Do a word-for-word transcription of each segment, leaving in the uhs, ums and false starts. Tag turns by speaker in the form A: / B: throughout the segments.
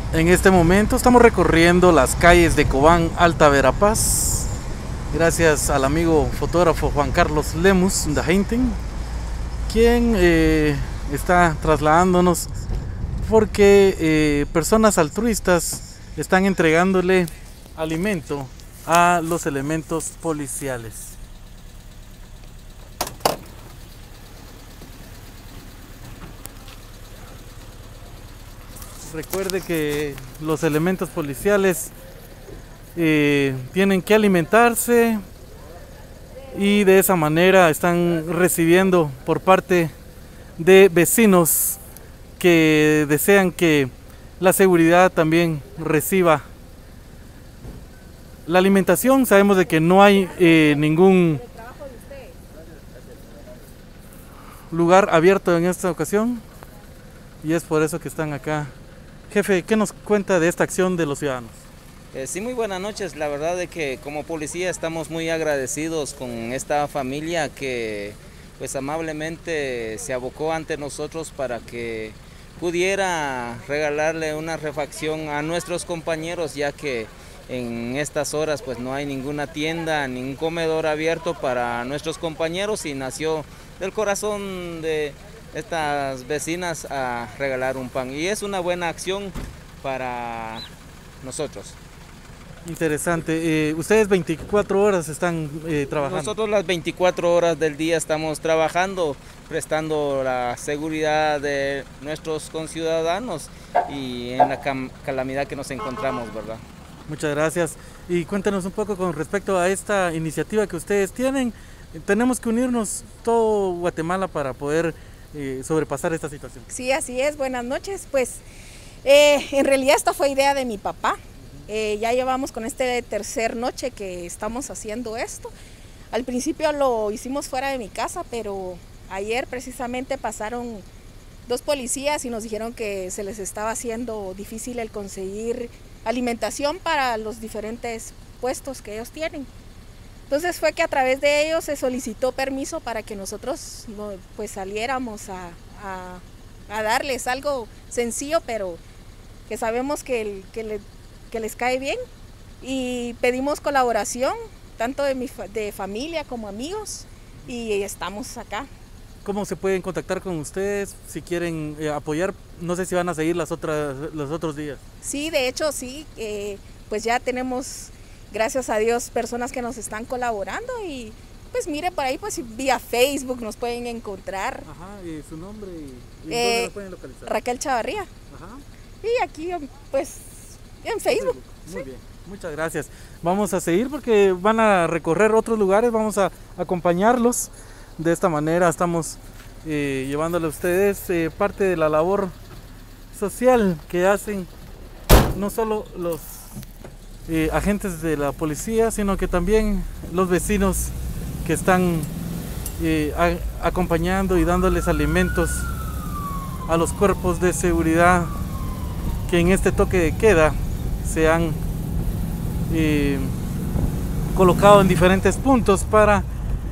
A: En este momento estamos recorriendo las calles de Cobán, Alta Verapaz, gracias al amigo fotógrafo Juan Carlos Lemus de Heinting, quien eh, está trasladándonos porque eh, personas altruistas están entregándole alimento a los elementos policiales. Recuerde que los elementos policiales eh, tienen que alimentarse y de esa manera están recibiendo por parte de vecinos que desean que la seguridad también reciba la alimentación. Sabemos de que no hay eh, ningún lugar abierto en esta ocasión y es por eso que están acá. Jefe, ¿qué nos cuenta de esta acción de los ciudadanos?
B: Eh, sí, muy buenas noches. La verdad de que como policía estamos muy agradecidos con esta familia que pues amablemente se abocó ante nosotros para que pudiera regalarle una refacción a nuestros compañeros, ya que en estas horas pues no hay ninguna tienda, ningún comedor abierto para nuestros compañeros y nació del corazón de estas vecinas a regalar un pan y es una buena acción para nosotros.
A: Interesante. Eh, ustedes veinticuatro horas están eh, trabajando.
B: Nosotros las veinticuatro horas del día estamos trabajando, prestando la seguridad de nuestros conciudadanos y en la calamidad que nos encontramos, ¿verdad?
A: Muchas gracias. Y cuéntanos un poco con respecto a esta iniciativa que ustedes tienen. Tenemos que unirnos todo Guatemala para poder eh, sobrepasar esta situación.
C: Sí, así es. Buenas noches. Pues eh, en realidad esta fue idea de mi papá. Eh, ya llevamos con este tercer noche que estamos haciendo esto. Al principio lo hicimos fuera de mi casa, pero ayer precisamente pasaron dos policías y nos dijeron que se les estaba haciendo difícil el conseguir alimentación para los diferentes puestos que ellos tienen. Entonces fue que a través de ellos se solicitó permiso para que nosotros pues saliéramos a, a, a darles algo sencillo, pero que sabemos que, que, le, que les cae bien, y pedimos colaboración tanto de, mi, de familia como amigos y estamos acá.
A: ¿Cómo se pueden contactar con ustedes si quieren eh, apoyar? No sé si van a seguir las otras, los otros días.
C: Sí, de hecho sí, eh, pues ya tenemos, gracias a Dios, personas que nos están colaborando y pues mire por ahí, pues vía Facebook nos pueden encontrar.
A: Ajá, ¿y su nombre? ¿Y, y
C: eh,
A: dónde lo pueden localizar?
C: Raquel Chavarría.
A: Ajá.
C: Y aquí pues en Facebook.
A: Facebook. Muy
C: sí.
A: bien, muchas gracias. Vamos a seguir porque van a recorrer otros lugares, vamos a acompañarlos. De esta manera estamos eh, llevándole a ustedes eh, parte de la labor social que hacen no solo los eh, agentes de la policía, sino que también los vecinos que están eh, a, acompañando y dándoles alimentos a los cuerpos de seguridad que en este toque de queda se han eh, colocado en diferentes puntos para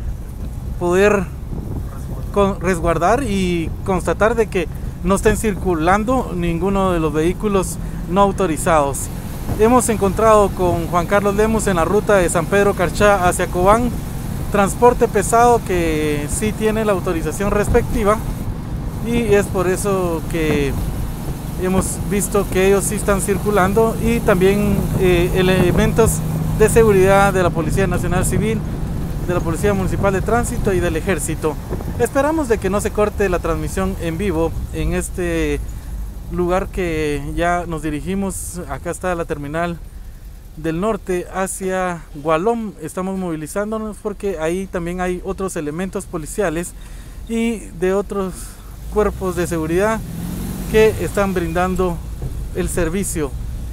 A: poder resguardar y constatar de que no estén circulando ninguno de los vehículos no autorizados. Hemos encontrado con Juan Carlos Lemus en la ruta de San Pedro Carchá hacia Cobán, transporte pesado que sí tiene la autorización respectiva, y es por eso que hemos visto que ellos sí están circulando, y también eh, elementos de seguridad de la Policía Nacional Civil, de la Policía Municipal de Tránsito y del Ejército. Esperamos de que no se corte la transmisión en vivo en este lugar que ya nos dirigimos. Acá está la terminal del norte hacia Gualom. Estamos movilizándonos porque ahí también hay otros elementos policiales y de otros cuerpos de seguridad que están brindando el servicio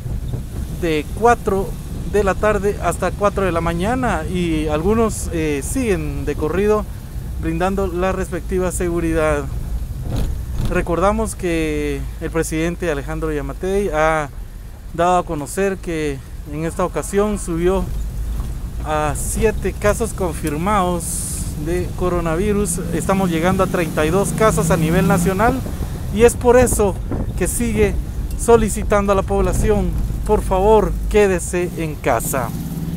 A: de cuatro de la tarde hasta cuatro de la mañana, y algunos eh, siguen de corrido brindando la respectiva seguridad. Recordamos que el presidente Alejandro Yamatei ha dado a conocer que en esta ocasión subió a siete casos confirmados de coronavirus. Estamos llegando a treinta y dos casos a nivel nacional y es por eso que sigue solicitando a la población, por favor, quédese en casa.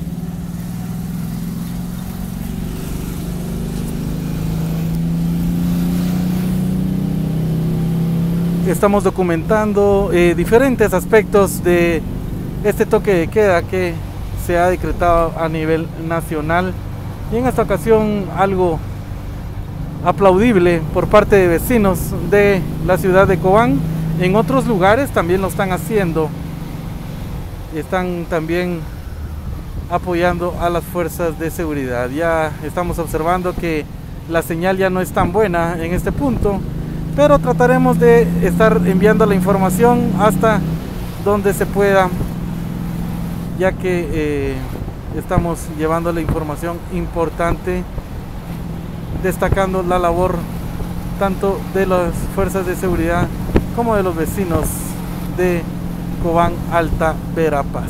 A: Estamos documentando eh, diferentes aspectos de este toque de queda que se ha decretado a nivel nacional, y en esta ocasión algo aplaudible por parte de vecinos de la ciudad de Cobán. En otros lugares también lo están haciendo, están también apoyando a las fuerzas de seguridad. Ya estamos observando que la señal ya no es tan buena en este punto, pero trataremos de estar enviando la información hasta donde se pueda, ya que eh, estamos llevando la información importante, destacando la labor tanto de las fuerzas de seguridad como de los vecinos de Cobán Alta Verapaz.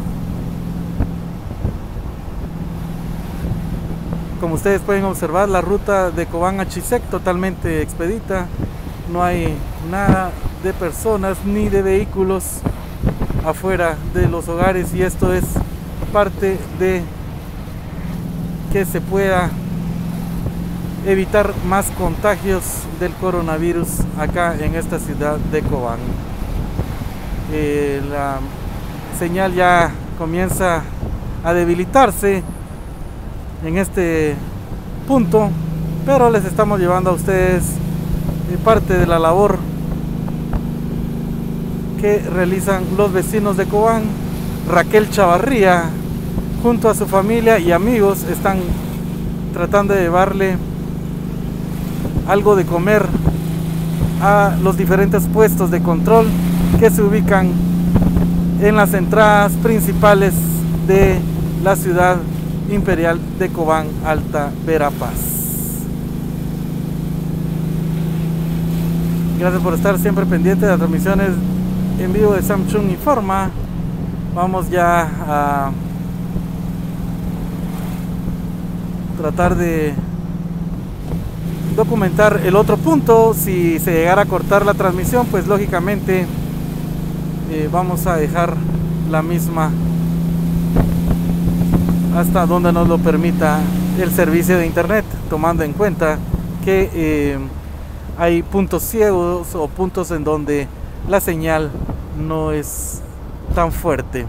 A: Como ustedes pueden observar, la ruta de Cobán a Chisec totalmente expedita, no hay nada de personas ni de vehículos afuera de los hogares, y esto es parte de que se pueda evitar más contagios del coronavirus acá en esta ciudad de Cobán. Eh, la señal ya comienza a debilitarse en este punto, pero les estamos llevando a ustedes parte de la labor que realizan los vecinos de Cobán. Raquel Chavarría junto a su familia y amigos están tratando de llevarle algo de comer a los diferentes puestos de control que se ubican en las entradas principales de la ciudad imperial de Cobán Alta Verapaz. Gracias por estar siempre pendiente de las transmisiones en vivo de Samsung Informa. Vamos ya a tratar de documentar el otro punto. Si se llegara a cortar la transmisión, pues lógicamente eh, vamos a dejar la misma hasta donde nos lo permita el servicio de internet, tomando en cuenta que eh, hay puntos ciegos o puntos en donde la señal no es tan fuerte.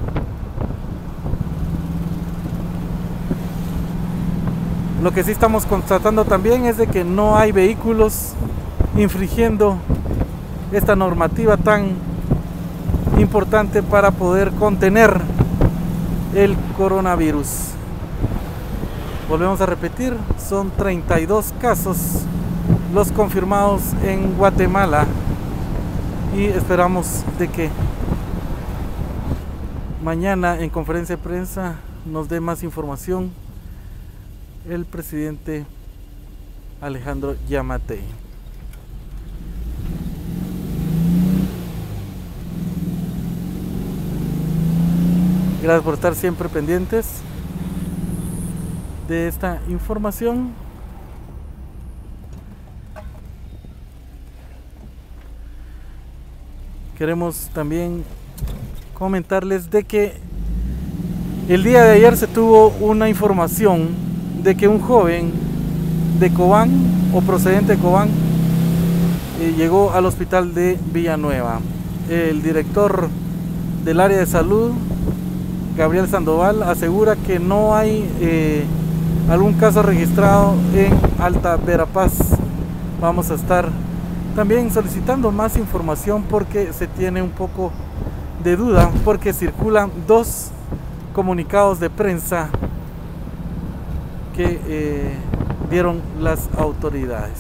A: Lo que sí estamos constatando también es de que no hay vehículos infringiendo esta normativa tan importante para poder contener el coronavirus. Volvemos a repetir, son treinta y dos casos los confirmados en Guatemala, y esperamos de que mañana en conferencia de prensa nos dé más información el presidente Alejandro Yamatei. Gracias por estar siempre pendientes de esta información. Queremos también comentarles de que el día de ayer se tuvo una información de que un joven de Cobán o procedente de Cobán eh, llegó al hospital de Villanueva. El director del área de salud, Gabriel Sandoval, asegura que no hay eh, algún caso registrado en Alta Verapaz. Vamos a estar también solicitando más información porque se tiene un poco de duda, porque circulan dos comunicados de prensa que eh, dieron las autoridades.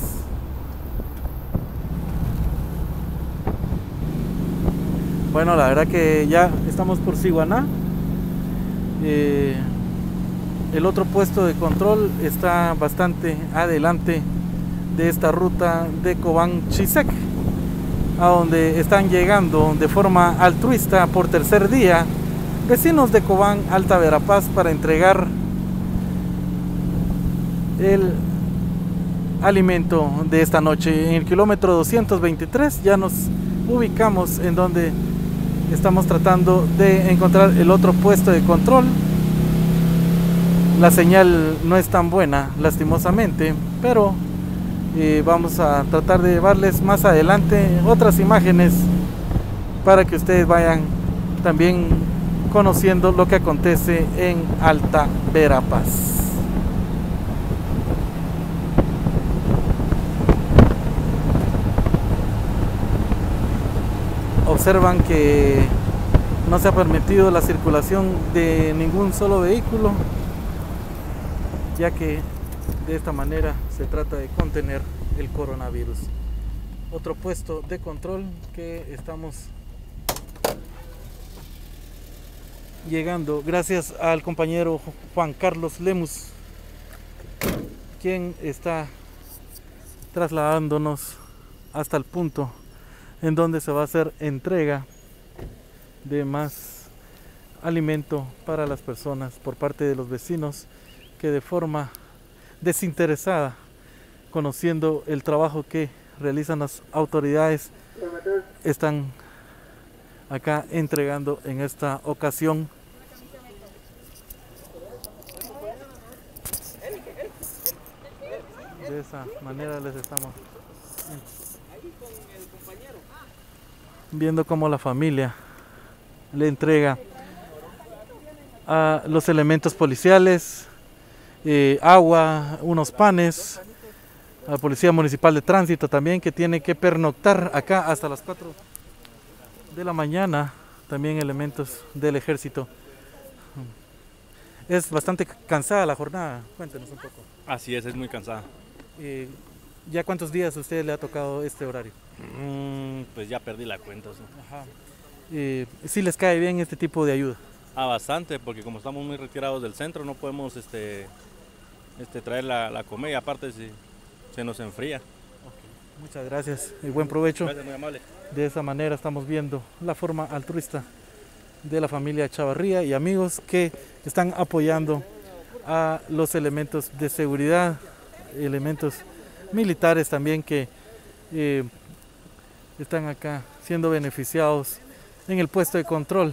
A: Bueno, la verdad que ya estamos por Siguaná. Eh, el otro puesto de control está bastante adelante de esta ruta de Cobán-Chisec, a donde están llegando de forma altruista por tercer día vecinos de Cobán Alta Verapaz para entregar el alimento de esta noche. En el kilómetro doscientos veintitrés ya nos ubicamos en donde estamos tratando de encontrar el otro puesto de control. La señal no es tan buena, lastimosamente, pero eh, vamos a tratar de llevarles más adelante otras imágenes para que ustedes vayan también conociendo lo que acontece en Alta Verapaz. Observan que no se ha permitido la circulación de ningún solo vehículo, ya que de esta manera se trata de contener el coronavirus. Otro puesto de control que estamos llegando gracias al compañero Juan Carlos Lemus, quien está trasladándonos hasta el punto en donde se va a hacer entrega de más alimento para las personas por parte de los vecinos que de forma desinteresada, conociendo el trabajo que realizan las autoridades, están acá entregando en esta ocasión. De esa manera les estamos viendo cómo la familia le entrega a los elementos policiales eh, agua, unos panes, a la Policía Municipal de Tránsito también, que tiene que pernoctar acá hasta las cuatro de la mañana, también elementos del ejército. Es bastante cansada la jornada, cuéntenos un poco.
D: Así es, es muy cansada.
A: Eh, ¿Ya cuántos días a usted le ha tocado este horario?
D: Mm, pues ya perdí la cuenta. ¿Sí?
A: Ajá. Eh, ¿Sí les cae bien este tipo de ayuda?
D: Ah, bastante, porque como estamos muy retirados del centro, no podemos este, este, traer la, la comida, aparte si se nos enfría.
A: Okay. Muchas gracias y buen provecho.
D: Gracias, muy amable.
A: De esa manera estamos viendo la forma altruista de la familia Chavarría y amigos que están apoyando a los elementos de seguridad, elementos militares también que eh, están acá siendo beneficiados en el puesto de control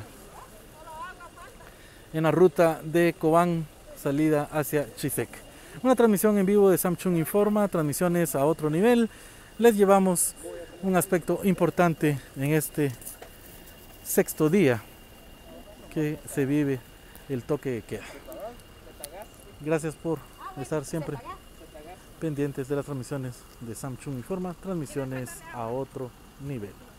A: en la ruta de Cobán, salida hacia Chisec. Una transmisión en vivo de Samsung Informa, transmisiones a otro nivel. Les llevamos un aspecto importante en este sexto día que se vive el toque de queda. Gracias por estar siempre pendientes de las transmisiones de Samsung Informa, transmisiones a otro nivel.